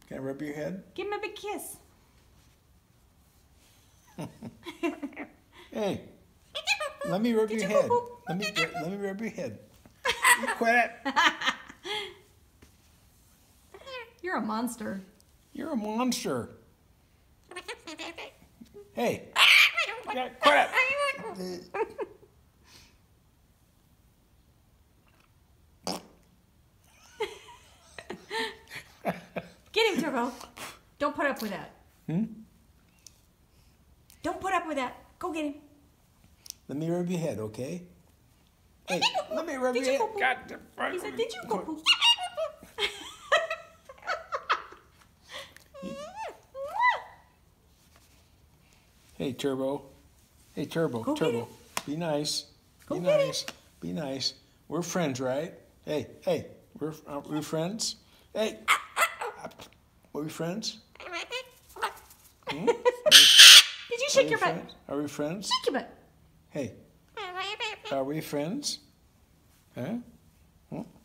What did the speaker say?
Can I rub your head? Give him a big kiss. Hey, let me rub your head. Let me rub your head. You quit it. You're a monster. You're a monster. Hey, quit it. Get him, Turbo. Don't put up with that. Hmm? Don't put up with that. Go get him. Let me rub your head, okay? Hey, let me rub your head. He said, did you go poop? Hey, Turbo. Hey, Turbo. Go get Turbo. him. Be nice. Go Be get him. nice. Be nice. We're friends, right? Hey, hey. Aren't we friends? Hey. Are we friends? Hmm? Did you shake your butt? Are we friends? Shake your butt. Hey. Are we friends? Huh?